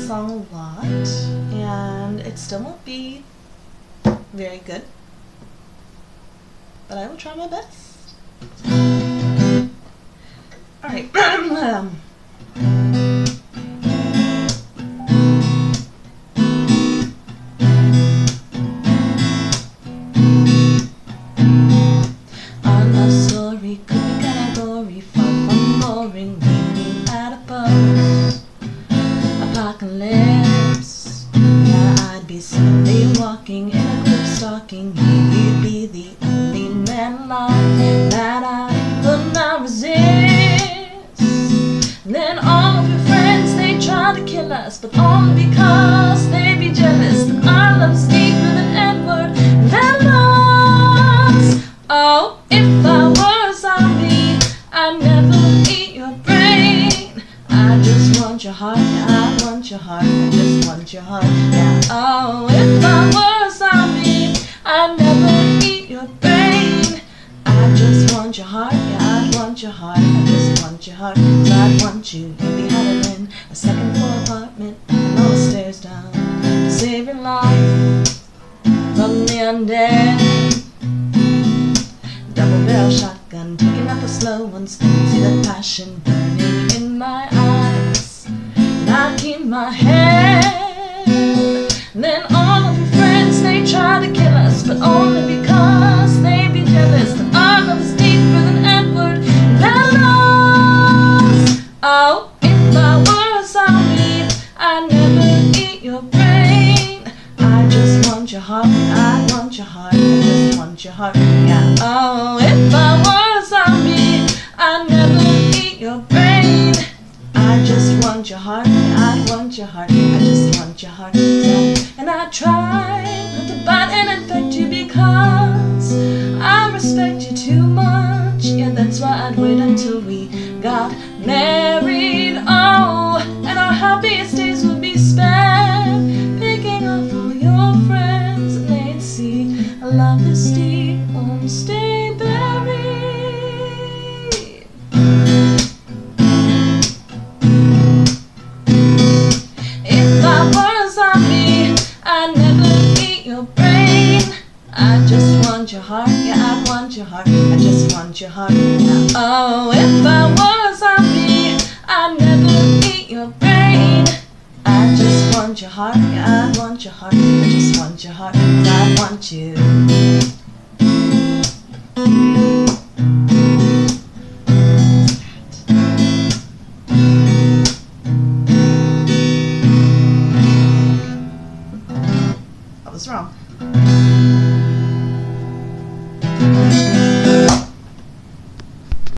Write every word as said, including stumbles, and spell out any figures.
song a lot, and it still won't be very good, but I will try my best. Alright. um, Our love story could be category, far from boring, leaning at a post. Apocalypse, yeah, I'd be slowly walking in a group stalking. You'd be the only man alive that I could not resist. Then all of your friends, they try to kill us, but only because they be jealous that our love's deeper than Edward and their loss. Oh, if I were a zombie, I'd never eat your brain. I just want your heart, yeah, I want your heart, I just want your heart, yeah. Oh, if I were a zombie, I'd never eat your brain. I just want your heart, yeah, I want your heart, I just want your heart. Cause I'd want you, you'd be having a second floor apartment and all the stairs down to save your life from the undead. Double barrel shotgun, taking out the slow ones, see the passion burning in my eyes, and I keep my head. Then all of your friends, they try to kill us, but only because they be jealous that our love is deeper than Edward and their loss. Oh, if I were a zombie, I'd never eat your brain. I just want your heart, I want your heart, I just want your heart, yeah. Oh, if I were a zombie, I'd never eat your brain. I just want your heart, I want your heart, I just want your heart. And I try not to bite and infect you because I respect you too much. Yeah, that's why I'd wait until we got married. Oh, and our happiest days would be spent picking off all your friends, and they'd see a love this deep won't stay buried. If I were a zombie, I'd never eat your brain. I just want your heart, yeah, I want your heart, I just want your heart, yeah. Oh, if I were a zombie, I'd never eat your brain. I just want your heart, yeah, I want your heart, I just want your heart, 'cause I want you. That was wrong.